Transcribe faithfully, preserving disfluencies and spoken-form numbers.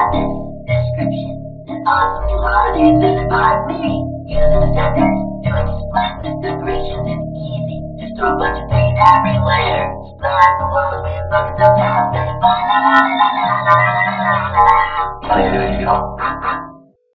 this description. An awesome new holiday invented by me. Using a sentence, doing splendid decorations is easy. Just throw a bunch of paint everywhere. Splash the walls with buckets of paint. La la la la la la la la la la.